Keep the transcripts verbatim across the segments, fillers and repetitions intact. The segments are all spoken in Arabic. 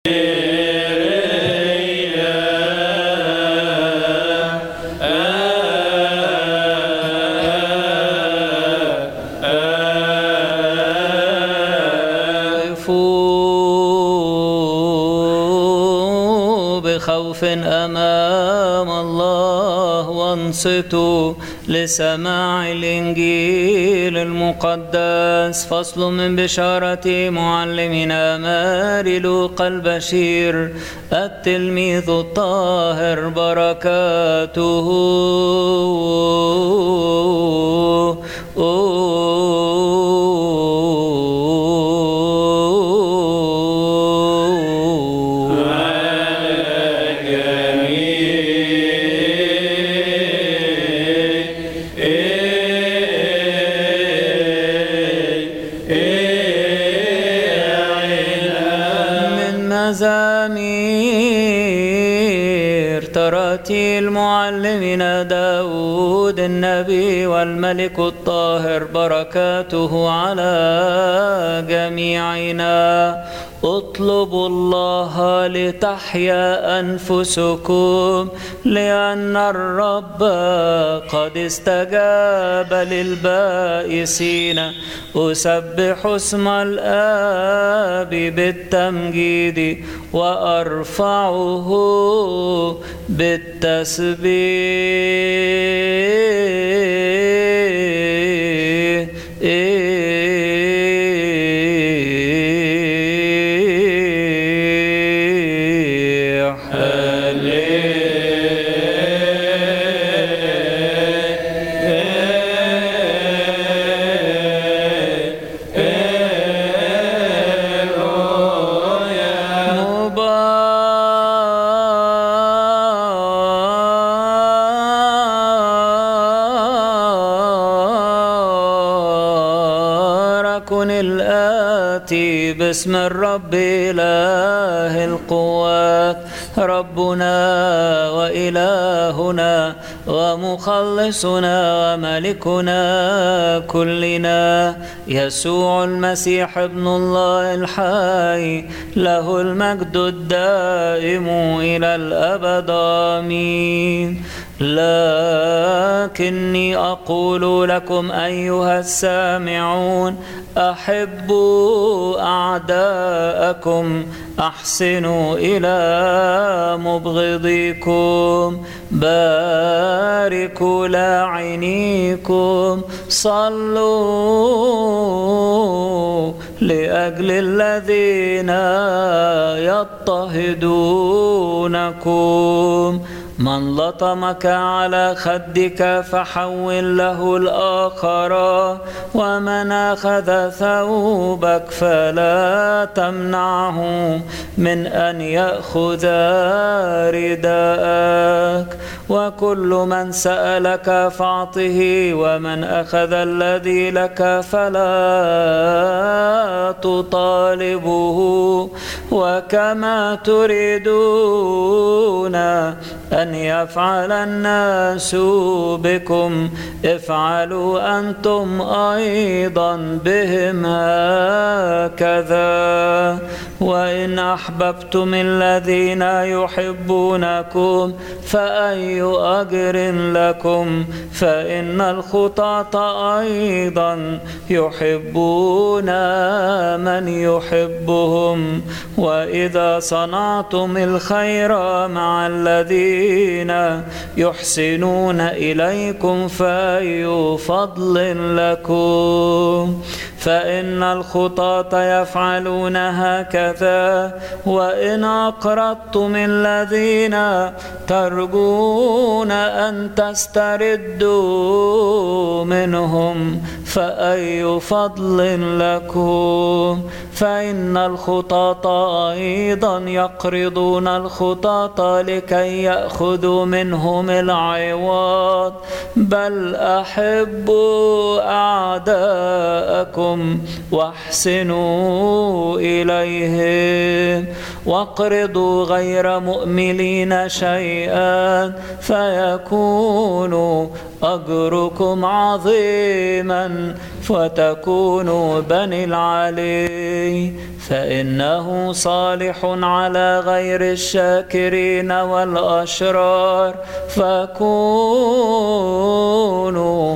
بخوف أمام الله وانصتوا لسماع الإنجيل المقدس. فصل من بشارة معلمنا ماري لوقا البشير التلميذ الطاهر بركاته مزامير تراتيل معلمنا داود النبي والملك الطاهر بركاته على جميعنا. اطلبوا الله لتحيا أنفسكم لأن الرب قد استجاب للبائسين. أسبح اسم الآب بالتمجيد وأرفعه بالتسبيح. الآتي باسم الرب إله القوات ربنا وإلهنا ومخلصنا وملكنا كلنا يسوع المسيح ابن الله الحي له المجد الدائم إلى الأبد آمين. لكني أقول لكم أيها السامعون أحبوا أعداءكم أحسنوا إلى مبغضيكم باركوا لاعنيكم صلوا لأجل الذين يضطهدونكم. من لطمك على خدك فحول له الآخر ومن أخذ ثوبك فلا تمنعه من أن يأخذ رداءك. وكل من سألك فاعطه ومن أخذ الذي لك فلا تطالبه. وكما تريدون أن يفعل الناس بكم افعلوا أنتم أيضا بهم هكذا. وإن أحببتم الذين يحبونكم فأي أجر لكم فإن الخطاة أيضا يحبون من يحبهم. وإذا صنعتم الخير مع الذين يحسنون إليكم فأي فضل لكم فإن الخطاة يفعلون هكذا. وإن أقرضتم الذين ترجون أن تستردوا منهم فأي فضل لكم فإن الخطاة أيضا يقرضون الخطاة لكي يأخذوا منهم العوض. بل أحبوا أعداءكم واحسنوا إليهم واقرضوا غير مؤملين شيئا فيكون أجركم عظيما فتكونوا بني العلي. الغبي، فإنه صالح على غير الشاكرين والأشرار. فكونوا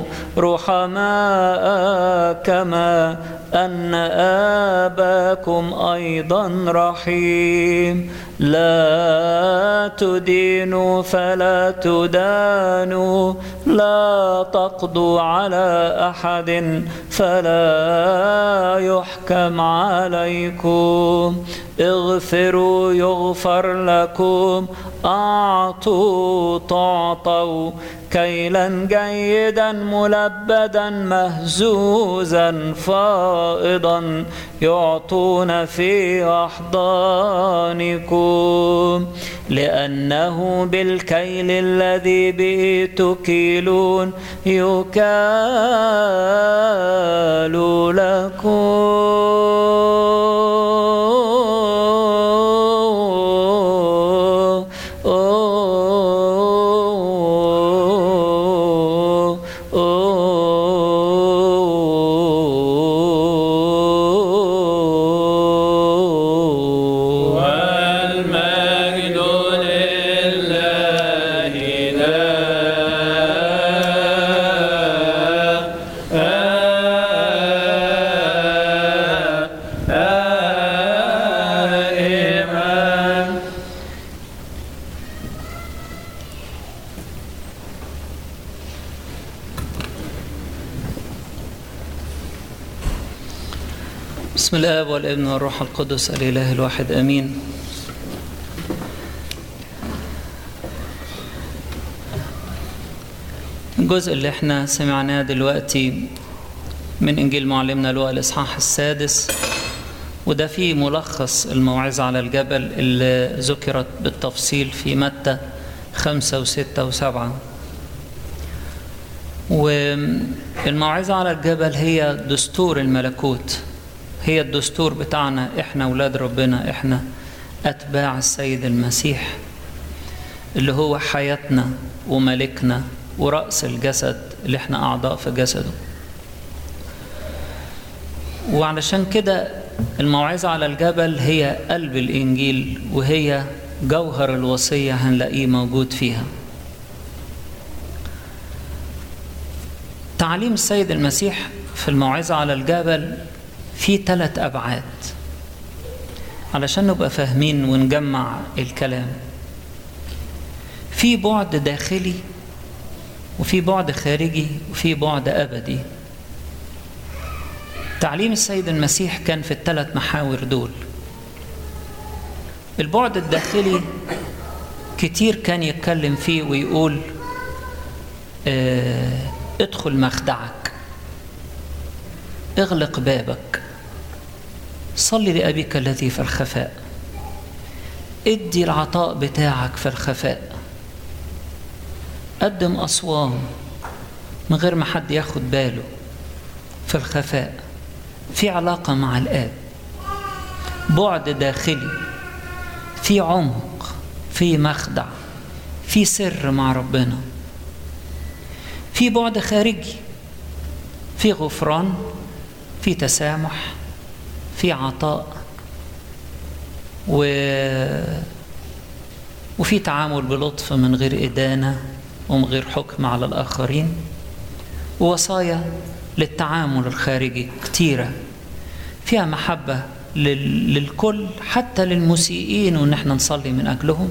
رحماء كما أن آباكم أيضا رحيم. لا تدينوا فلا تدانوا، لا تقضوا على أحد فلا يحكم عليكم. اغفروا يغفر لكم، أعطوا تعطوا، كيلا جيدا ملبدا مهزوزا فائضا يعطون في أحضانكم، لأنه بالكيل الذي به تكيلون يكال لكم. بسم الآب والابن والروح القدس الإله الواحد آمين. الجزء اللي احنا سمعناه دلوقتي من إنجيل معلمنا لوقا الإصحاح السادس، وده فيه ملخص الموعظة على الجبل اللي ذكرت بالتفصيل في متى خمسة وستة وسبعة. والموعظة على الجبل هي دستور الملكوت، هي الدستور بتاعنا احنا أولاد ربنا، احنا أتباع السيد المسيح اللي هو حياتنا وملكنا ورأس الجسد اللي احنا أعضاء في جسده. وعلشان كده الموعظة على الجبل هي قلب الإنجيل، وهي جوهر الوصية هنلاقيه موجود فيها. تعليم السيد المسيح في الموعظة على الجبل في ثلاث أبعاد علشان نبقى فاهمين ونجمع الكلام. في بعد داخلي، وفي بعد خارجي، وفي بعد أبدي. تعليم السيد المسيح كان في الثلاث محاور دول. البعد الداخلي كتير كان يتكلم فيه ويقول اه ادخل مخدعك، اغلق بابك، صلي لأبيك الذي في الخفاء، ادي العطاء بتاعك في الخفاء، قدم أصوام من غير ما حد ياخد باله في الخفاء، في علاقة مع الآب. بعد داخلي، في عمق، في مخدع، في سر مع ربنا. في بعد خارجي، في غفران، في تسامح، في عطاء، و... وفي تعامل بلطف من غير إدانة ومن غير حكم على الآخرين، ووصايا للتعامل الخارجي كتيرة فيها محبة لل... للكل، حتى للمسيئين، وإن احنا نصلي من أجلهم.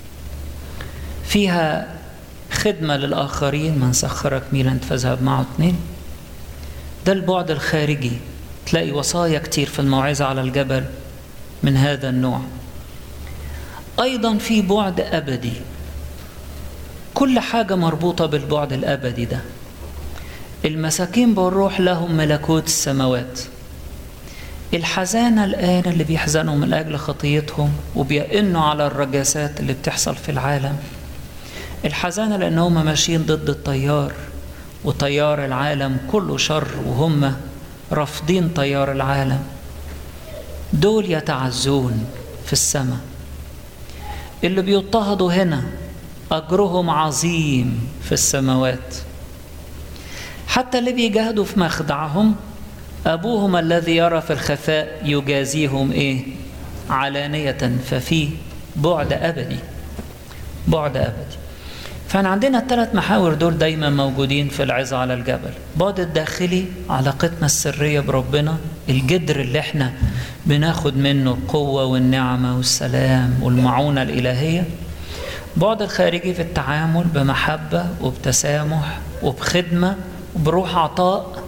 فيها خدمة للآخرين، من سخرك ميلا فاذهب معه اثنين. ده البعد الخارجي. تلاقي وصايا كتير في الموعظة على الجبل من هذا النوع. أيضا في بعد أبدي، كل حاجة مربوطة بالبعد الأبدي ده. المساكين بالروح لهم ملكوت السماوات. الحزانة الآن اللي بيحزنوا من أجل خطيتهم وبيئنوا على الرجاسات اللي بتحصل في العالم. الحزانة لأنهم ماشيين ضد التيار، وتيار العالم كله شر، وهم رافضين تيار العالم. دول يتعزون في السماء. اللي بيضطهدوا هنا أجرهم عظيم في السماوات. حتى اللي بيجاهدوا في مخدعهم أبوهم الذي يرى في الخفاء يجازيهم إيه؟ علانية. ففي بعد أبدي، بعد أبدي. فاحنا عندنا الثلاث محاور دول دايما موجودين في العظة على الجبل. بعد الداخلي، علاقتنا السرية بربنا، الجدر اللي احنا بناخد منه القوة والنعمة والسلام والمعونة الإلهية. بعد الخارجي في التعامل بمحبة وبتسامح وبخدمة وبروح عطاء.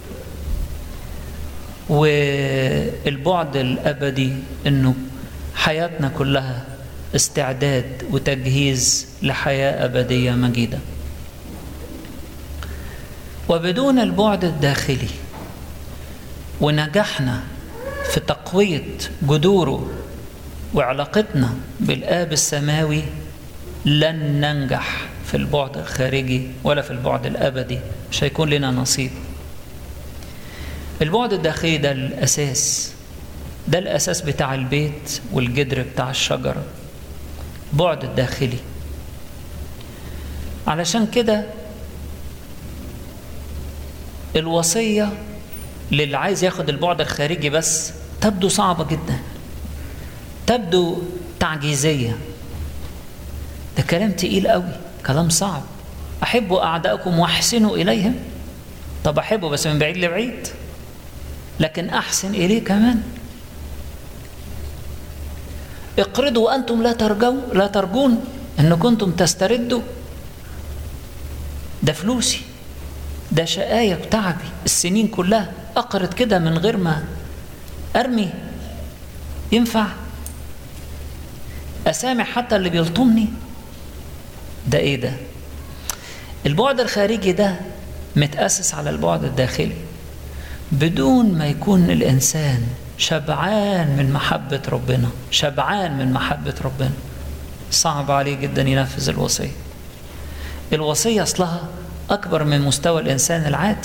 والبعد الأبدي إنه حياتنا كلها استعداد وتجهيز لحياة أبدية مجيدة. وبدون البعد الداخلي ونجحنا في تقوية جذوره وعلاقتنا بالآب السماوي، لن ننجح في البعد الخارجي ولا في البعد الأبدي، مش هيكون لنا نصيب. البعد الداخلي ده الأساس، ده الأساس بتاع البيت والجدر بتاع الشجرة، بعد الداخلي. علشان كده الوصية للي عايز ياخد البعد الخارجي بس تبدو صعبة جدا، تبدو تعجيزية. ده كلام تقيل قوي، كلام صعب. أحبوا أعداءكم واحسنوا إليهم. طب أحبوا بس من بعيد لبعيد، لكن أحسن إليه كمان. اقرضوا وأنتم لا ترجون لا ترجون إن كنتم تستردوا. ده فلوسي، ده شقاية وتعبي السنين كلها، أقرض كده من غير ما أرمي؟ ينفع؟ أسامح حتى اللي بيلطمني؟ ده إيه ده؟ البعد الخارجي ده متأسس على البعد الداخلي. بدون ما يكون الإنسان شبعان من محبة ربنا، شبعان من محبة ربنا، صعب عليه جدا ينفذ الوصية. الوصية أصلها أكبر من مستوى الإنسان العادي.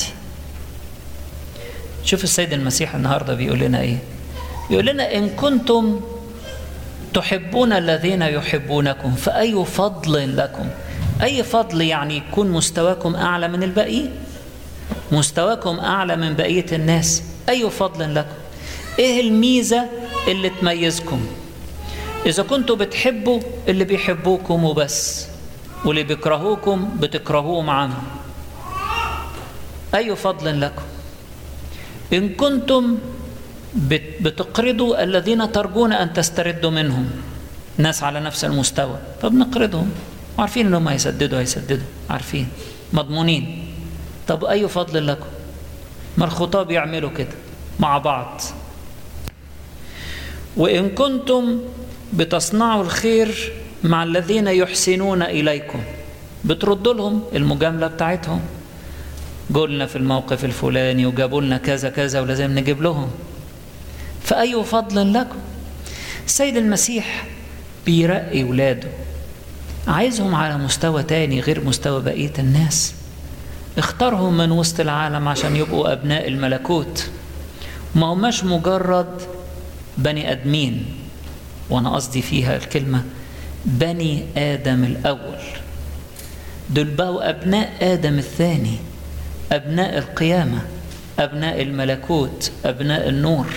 شوف السيد المسيح النهاردة بيقول لنا إيه؟ بيقول لنا إن كنتم تحبون الذين يحبونكم فأي فضل لكم. أي فضل يعني يكون مستواكم أعلى من الباقيين، مستواكم أعلى من بقية الناس. أي فضل لكم. إيه الميزة اللي تميزكم؟ إذا كنتوا بتحبوا اللي بيحبوكم وبس، واللي بيكرهوكم بتكرهوه معاهم، أي فضل لكم. إن كنتم بتقرضوا الذين ترجون أن تستردوا منهم، ناس على نفس المستوى، فبنقرضهم وعارفين أنهم هيسددوا هيسددوا عارفين مضمونين. طب أي فضل لكم؟ ما الخطاب يعملوا كده مع بعض. وإن كنتم بتصنعوا الخير مع الذين يحسنون إليكم، بتردوا لهم المجاملة بتاعتهم، قلنا في الموقف الفلاني وجابوا لنا كذا كذا ولازم نجيب لهم، فأي فضل لكم. السيد المسيح بيرقي ولاده، عايزهم على مستوى تاني غير مستوى بقية الناس. اختارهم من وسط العالم عشان يبقوا أبناء الملكوت، ما هماش مجرد بني أدمين، وأنا قصدي فيها الكلمة بني آدم الأول، دول بقوا أبناء آدم الثاني، أبناء القيامة، أبناء الملكوت، أبناء النور.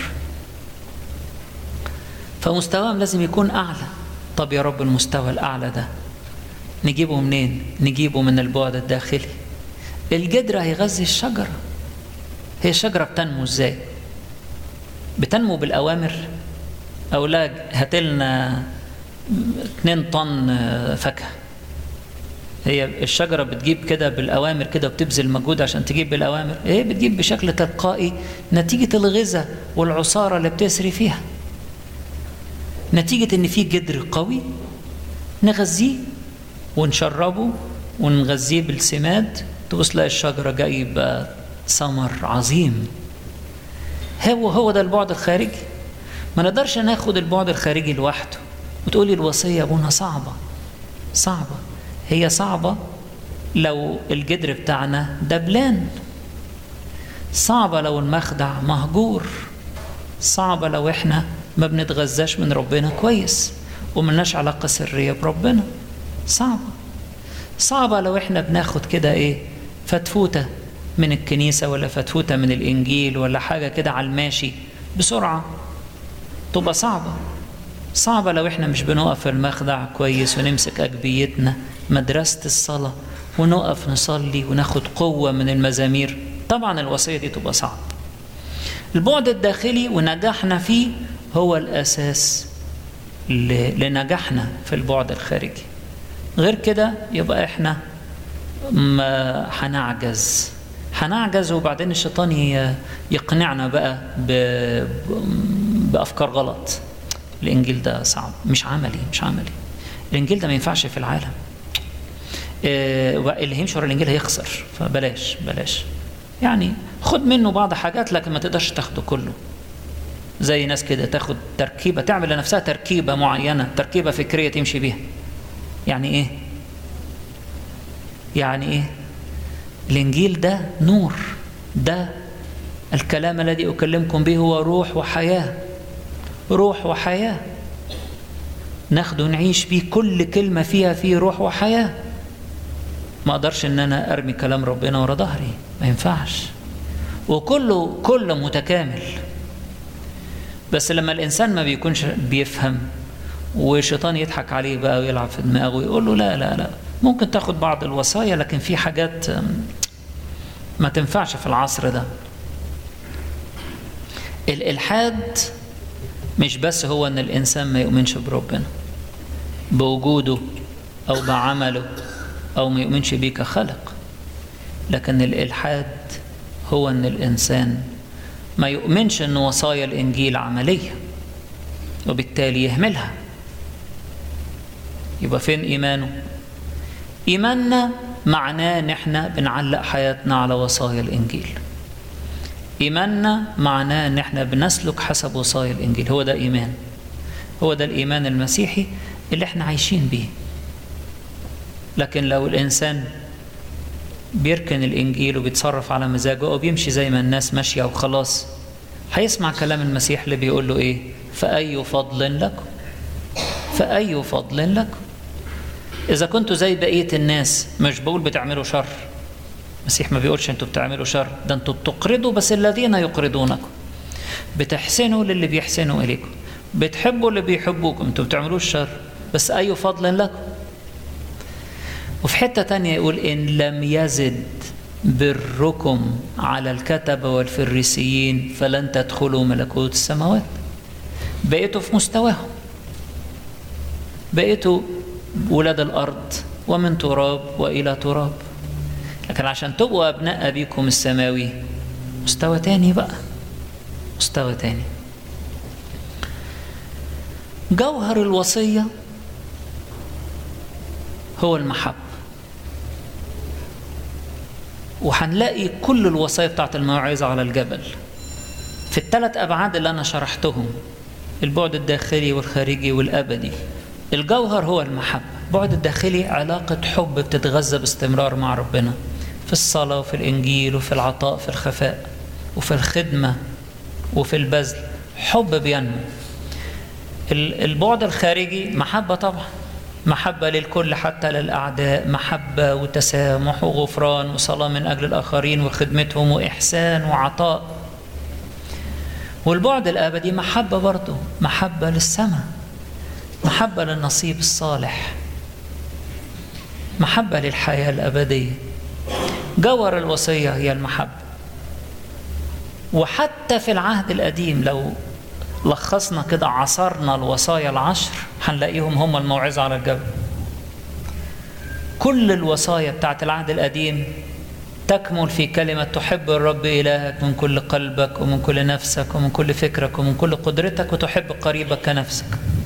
فمستواهم لازم يكون أعلى. طب يا رب المستوى الأعلى ده نجيبه منين؟ نجيبه من البعد الداخلي. الجدر هيغذي الشجرة. هي الشجرة بتنمو ازاي؟ بتنمو بالأوامر؟ أو لا هاتلنا اتنين طن فاكهة. هي الشجرة بتجيب كده بالأوامر كده وبتبذل مجهود عشان تجيب بالأوامر؟ هي بتجيب بشكل تلقائي نتيجة الغذاء والعصارة اللي بتسري فيها، نتيجة ان في جدر قوي نغذيه ونشربه ونغذيه بالسماد، تبص تلاقي الشجرة جايبة ثمر عظيم. هو هو ده البعد الخارجي. ما نقدرش ناخد البعد الخارجي لوحده وتقولي الوصية ابونا صعبة. صعبة، هي صعبة لو الجدر بتاعنا دبلان، صعبة لو المخدع مهجور، صعبة لو احنا ما بنتغذاش من ربنا كويس وملناش علاقة سرية بربنا، صعبة. صعبة لو احنا بناخد كده ايه فتفوتة من الكنيسة ولا فتفوتة من الإنجيل ولا حاجة كده على الماشي بسرعة، تبقى صعبة صعبة لو احنا مش بنقف في المخدع كويس ونمسك أجبيتنا مدرسة الصلاة ونقف نصلي وناخد قوة من المزامير. طبعا الوصية دي تبقى صعبة. البعد الداخلي ونجاحنا فيه هو الأساس لنجاحنا في البعد الخارجي. غير كده يبقى احنا ما هنعجز هنعجز وبعدين الشيطان يقنعنا بقى بأفكار غلط. الإنجيل ده صعب، مش عملي مش عملي الإنجيل ده ما ينفعش في العالم، اللي هيمشي ورا الإنجيل هيخسر، فبلاش بلاش يعني خد منه بعض حاجات لكن ما تقدرش تاخده كله. زي ناس كده تاخد تركيبة، تعمل لنفسها تركيبة معينة، تركيبة فكرية تمشي بيها. يعني ايه؟ يعني ايه؟ الإنجيل ده نور، ده الكلام الذي أكلمكم به هو روح وحياة، روح وحياة ناخده نعيش بيه، كل كلمة فيها فيه روح وحياة. ما أقدرش إن أنا أرمي كلام ربنا ورا ظهري، ما ينفعش، وكله كله متكامل. بس لما الإنسان ما بيكونش بيفهم والشيطان يضحك عليه بقى ويلعب في دماغه ويقول له لا لا لا ممكن تاخد بعض الوصايا لكن في حاجات ما تنفعش في العصر ده. الإلحاد مش بس هو أن الإنسان ما يؤمنش بربنا بوجوده أو بعمله أو ما يؤمنش بيه كخلق، لكن الإلحاد هو أن الإنسان ما يؤمنش أن وصايا الإنجيل عملية وبالتالي يهملها. يبقى فين إيمانه؟ إيماننا معناه أن احنا بنعلق حياتنا على وصايا الإنجيل. إيماننا معناه أن احنا بنسلك حسب وصايا الإنجيل. هو ده إيمان، هو ده الإيمان المسيحي اللي احنا عايشين بيه. لكن لو الإنسان بيركن الإنجيل وبيتصرف على مزاجه أو بيمشي زي ما الناس ماشية وخلاص، هيسمع كلام المسيح اللي بيقول له إيه؟ فأي فضل لكم، فأي فضل لكم إذا كنتوا زي بقية الناس. مش بقول بتعملوا شر، المسيح ما بيقولش أنتوا بتعملوا شر، ده أنتوا بتقرضوا بس الذين يقرضونكم، بتحسنوا للي بيحسنوا إليكم، بتحبوا اللي بيحبوكم، أنتوا بتعملوش شر، بس أي فضل لكم. وفي حتة تانية يقول إن لم يزد بركم على الكتبة والفريسيين فلن تدخلوا ملكوت السماوات. بقيتوا في مستواهم، بقيتوا ولاد الأرض ومن تراب وإلى تراب، لكن عشان تبقوا أبناء أبيكم السماوي مستوى تاني بقى، مستوى تاني. جوهر الوصية هو المحبة، وهنلاقي كل الوصايا بتاعت الموعظة على الجبل في الثلاث أبعاد اللي أنا شرحتهم، البعد الداخلي والخارجي والأبدي. الجوهر هو المحبة. البعد الداخلي علاقة حب بتتغذى باستمرار مع ربنا في الصلاة وفي الإنجيل وفي العطاء في الخفاء وفي الخدمة وفي البذل، حب بينمو. البعد الخارجي محبة طبعا، محبة للكل حتى للأعداء، محبة وتسامح وغفران وصلاة من أجل الآخرين وخدمتهم وإحسان وعطاء. والبعد الأبدي محبة برضه، محبة للسماء، محبة للنصيب الصالح، محبة للحياة الأبدية. جوهر الوصية هي المحبة. وحتى في العهد القديم لو لخصنا كده عصرنا الوصايا العشر هنلاقيهم هم الموعظة على الجبل. كل الوصايا بتاعت العهد القديم تكمل في كلمة تحب الرب إلهك من كل قلبك ومن كل نفسك ومن كل فكرك ومن كل قدرتك وتحب قريبك كنفسك.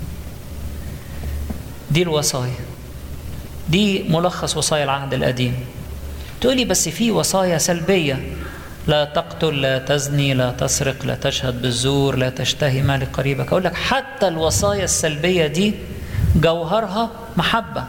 دي الوصايا، دي ملخص وصايا العهد القديم. تقولي بس في وصايا سلبية، لا تقتل، لا تزني، لا تسرق، لا تشهد بالزور، لا تشتهي مال قريبك. أقول لك حتى الوصايا السلبية دي جوهرها محبة،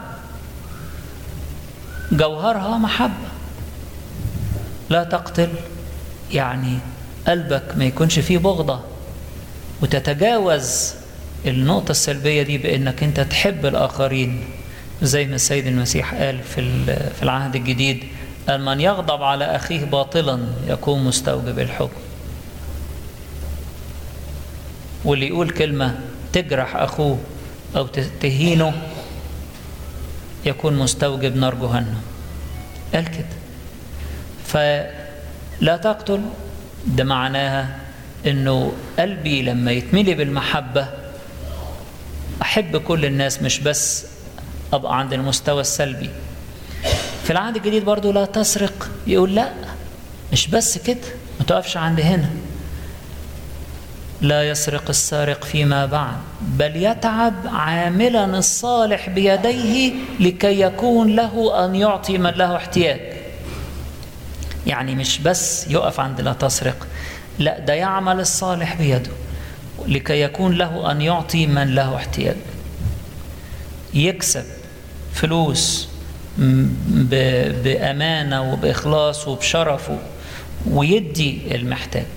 جوهرها محبة. لا تقتل يعني قلبك ما يكونش فيه بغضة، وتتجاوز النقطة السلبية دي بأنك أنت تحب الآخرين زي ما السيد المسيح قال في في العهد الجديد قال من يغضب على أخيه باطلا يكون مستوجب الحكم. واللي يقول كلمة تجرح أخوه أو تهينه يكون مستوجب نار جهنم. قال كده. فلا تقتل ده معناها إنه قلبي لما يتملي بالمحبة أحب كل الناس، مش بس أبقى عند المستوى السلبي. في العهد الجديد برضو لا تسرق، يقول لا مش بس كده، ما تقفش عند هنا. لا يسرق السارق فيما بعد بل يتعب عاملا الصالح بيديه لكي يكون له أن يعطي من له احتياج. يعني مش بس يقف عند لا تسرق، لا ده يعمل الصالح بيده لكي يكون له أن يعطي من له احتياج. يكسب فلوس بأمانة وبإخلاص وبشرفه ويدي المحتاج.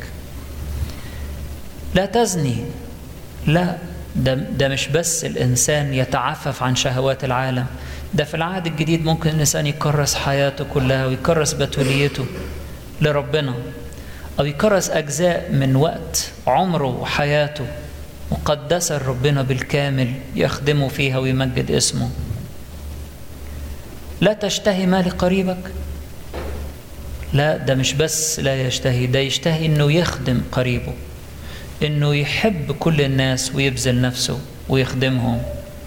لا تزني، لا ده, ده مش بس الإنسان يتعفف عن شهوات العالم، ده في العهد الجديد ممكن الإنسان يكرس حياته كلها ويكرس بتوليته لربنا، أو يكرس أجزاء من وقت عمره وحياته مقدسة لربنا بالكامل يخدمه فيها ويمجد اسمه. لا تشتهي مال قريبك، لا ده مش بس لا يشتهي، ده يشتهي إنه يخدم قريبه، إنه يحب كل الناس ويبذل نفسه ويخدمهم.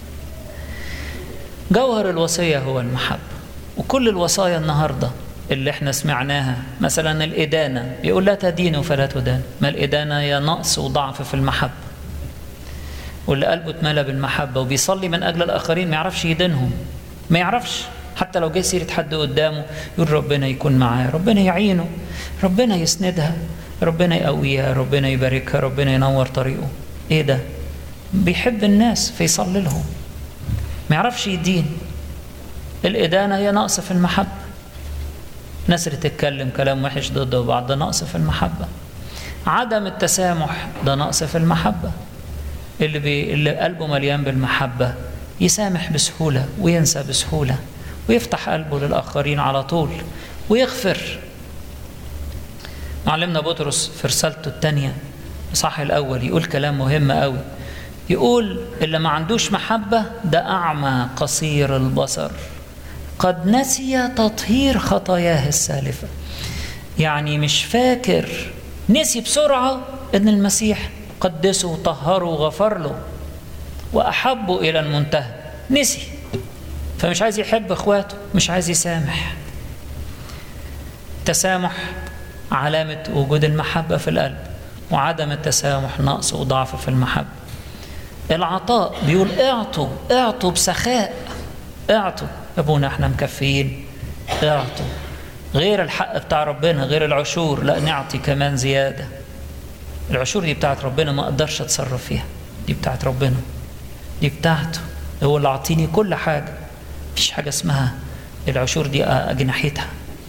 جوهر الوصية هو المحبة. وكل الوصايا النهاردة اللي احنا سمعناها، مثلا الإدانة يقول لا تدينوا فلا تدان، ما الإدانة هي نقص وضعف في المحبة. واللي قلبه اتملى بالمحبة وبيصلي من أجل الآخرين ما يعرفش يدينهم، ما يعرفش حتى لو جه سيرة حد قدامه يقول ربنا يكون معاه، ربنا يعينه، ربنا يسندها، ربنا يقويها، ربنا يباركها، ربنا ينور طريقه. ايه ده؟ بيحب الناس فيصلي لهم، ما يعرفش يدين. الإدانة هي نقص في المحبة. ناس اللي تتكلم كلام وحش ضد بعض ده نقص في المحبة. عدم التسامح ده نقص في المحبة. اللي, بي... اللي قلبه مليان بالمحبة يسامح بسهولة وينسى بسهولة ويفتح قلبه للآخرين على طول ويغفر. معلمنا بطرس في رسالته الثانية الإصحاح الأول يقول كلام مهم قوي، يقول اللي ما عندوش محبة ده أعمى قصير البصر قد نسي تطهير خطاياه السالفة. يعني مش فاكر، نسي بسرعة إن المسيح قدسه وطهره وغفر له وأحبه إلى المنتهى، نسي، فمش عايز يحب إخواته، مش عايز يسامح. تسامح علامة وجود المحبة في القلب، وعدم التسامح نقص وضعف في المحبة. العطاء بيقول اعطوا اعطوا بسخاء، اعطوا يا ابونا احنا مكفيين، اعطوا غير الحق بتاع ربنا، غير العشور، لا نعطي كمان زيادة. العشور دي بتاعت ربنا ما اقدرش اتصرف فيها، دي بتاعت ربنا، دي بتاعته، هو اللي عطيني كل حاجة، مفيش حاجة اسمها العشور دي اجي ناحيتها.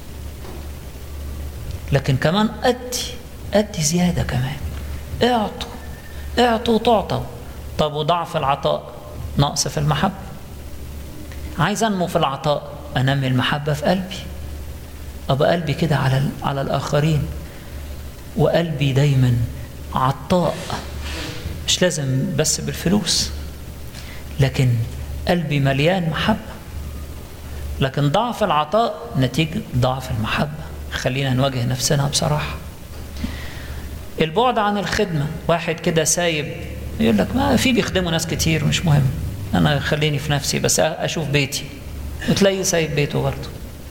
لكن كمان ادي ادي زيادة كمان، اعطوا اعطوا تعطوا. طب وضعف العطاء نقص في المحبة. عايز انمو في العطاء، انمي المحبة في قلبي، ابقى قلبي كده على على الاخرين، وقلبي دايما عطاء، مش لازم بس بالفلوس، لكن قلبي مليان محبة. لكن ضعف العطاء نتيجة ضعف المحبة. خلينا نواجه نفسنا بصراحة. البعد عن الخدمة، واحد كده سايب يقول لك ما في بيخدموا ناس كتير مش مهم، أنا خليني في نفسي بس أشوف بيتي، وتلاقيه سايب بيته برضه.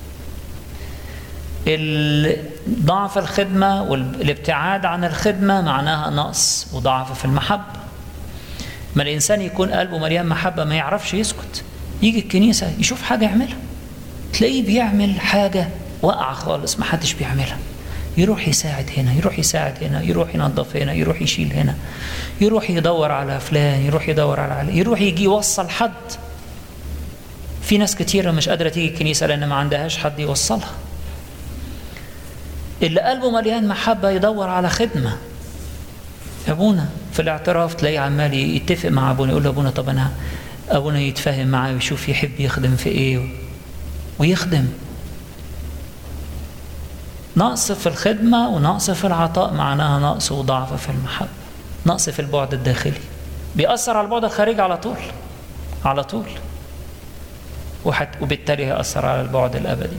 ضعف الخدمة والابتعاد عن الخدمة معناها نقص وضعف في المحبة. ما الإنسان يكون قلبه مليان محبة ما يعرفش يسكت، يجي الكنيسة يشوف حاجة يعملها، تلاقيه بيعمل حاجة واقعة خالص ما حدش بيعملها، يروح يساعد هنا، يروح يساعد هنا، يروح ينظف هنا، يروح يشيل هنا، يروح يدور على فلان، يروح يدور على علي، يروح يجي يوصل حد. في ناس كتيرة مش قادرة تيجي الكنيسة لأن ما عندهاش حد يوصلها. اللي قلبه مليان محبة يدور على خدمة. أبونا في الاعتراف تلاقيه عمال يتفق مع أبونا، يقول له أبونا طب أنا أبونا يتفاهم معاه ويشوف يحب يخدم في إيه ويخدم. نقص في الخدمة ونقص في العطاء معناها نقص وضعف في المحبة، نقص في البعد الداخلي بيأثر على البعد الخارجي على طول على طول، وبالتالي هيأثر على البعد الأبدي.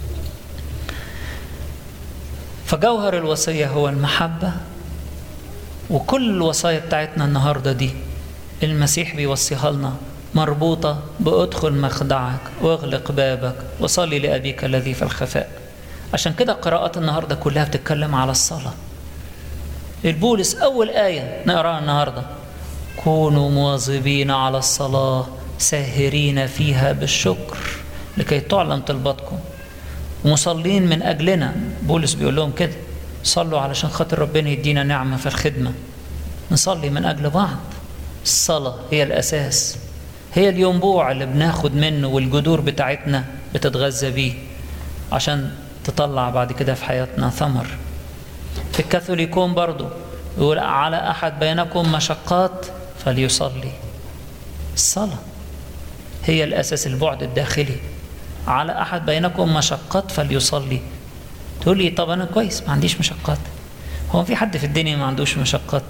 فجوهر الوصية هو المحبة، وكل الوصايا بتاعتنا النهاردة دي المسيح بيوصيها لنا مربوطة بأدخل مخدعك واغلق بابك وصلي لأبيك الذي في الخفاء. عشان كده قراءات النهاردة كلها بتتكلم على الصلاة. البولس أول آية نقراها النهاردة: كونوا مواظبين على الصلاة ساهرين فيها بالشكر لكي تعلم طلباتكم، ومصلين من أجلنا. بولس بيقول لهم كده: صلوا علشان خاطر ربنا يدينا نعمة في الخدمة، نصلي من أجل بعض. الصلاة هي الأساس، هي الينبوع اللي بناخد منه والجذور بتاعتنا بتتغذى بيه عشان تطلع بعد كده في حياتنا ثمر. في الكاثوليكون برضو يقول: على أحد بينكم مشقات فليصلي. الصلاة هي الأساس، البعد الداخلي. على أحد بينكم مشقات فليصلي. تقول لي: طب أنا كويس ما عنديش مشقات. هو في حد في الدنيا ما عندوش مشقات؟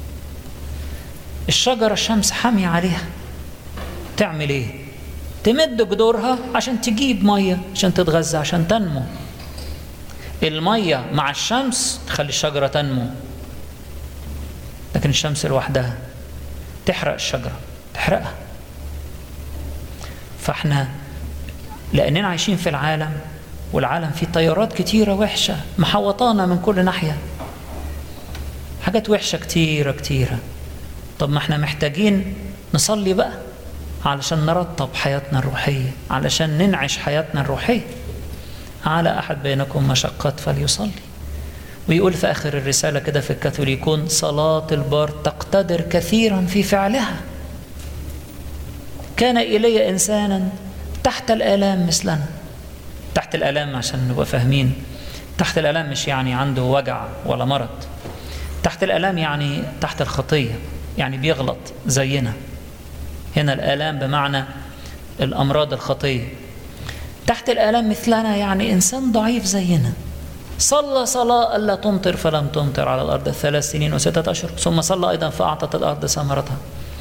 الشجرة الشمس حامية عليها، تعمل إيه؟ تمد جذورها عشان تجيب مية، عشان تتغذى، عشان تنمو. المية مع الشمس تخلي الشجرة تنمو، لكن الشمس لوحدها تحرق الشجرة، تحرقها. فاحنا لأننا عايشين في العالم، والعالم فيه تيارات كتيرة وحشة محوطانا من كل ناحية، حاجات وحشة كتيرة كتيرة. طب ما احنا محتاجين نصلي بقى علشان نرطب حياتنا الروحية، علشان ننعش حياتنا الروحية. على أحد بينكم مشقات فليصلي. ويقول في آخر الرسالة كده في الكاثوليكون: صلاة البار تقتدر كثيرا في فعلها. كان إلي إنسانا تحت الآلام مثلنا. تحت الآلام عشان نبقى فاهمين، تحت الآلام مش يعني عنده وجع ولا مرض، تحت الآلام يعني تحت الخطية، يعني بيغلط زينا. هنا الآلام بمعنى الأمراض الخطية. تحت الآلام مثلنا يعني إنسان ضعيف زينا. صلى صلاة ألا تمطر فلم تمطر على الأرض ثلاث سنين وستة أشهر، ثم صلى أيضا فأعطت الأرض ثمرتها،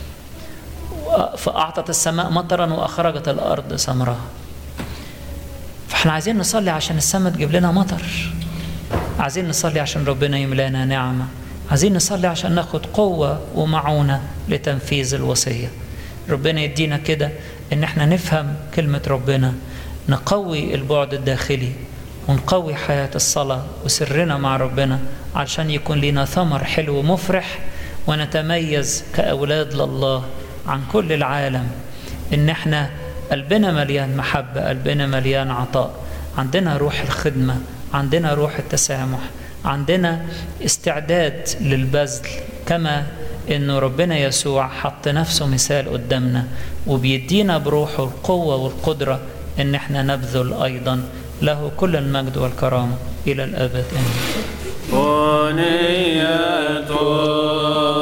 فأعطت السماء مطرا وأخرجت الأرض ثمرها. فإحنا عايزين نصلي عشان السماء تجيب لنا مطر، عايزين نصلي عشان ربنا يملانا نعمة، عايزين نصلي عشان ناخد قوة ومعونة لتنفيذ الوصية. ربنا يدينا كده إن احنا نفهم كلمة ربنا، نقوي البعد الداخلي ونقوي حياة الصلاة وسرنا مع ربنا علشان يكون لنا ثمر حلو مفرح، ونتميز كأولاد لله عن كل العالم. إن احنا قلبنا مليان محبة، قلبنا مليان عطاء، عندنا روح الخدمة، عندنا روح التسامح، عندنا استعداد للبذل، كما إنه ربنا يسوع حط نفسه مثال قدامنا وبيدينا بروحه القوة والقدرة إن احنا نبذل أيضا. له كل المجد والكرامة إلى الأبد آمين.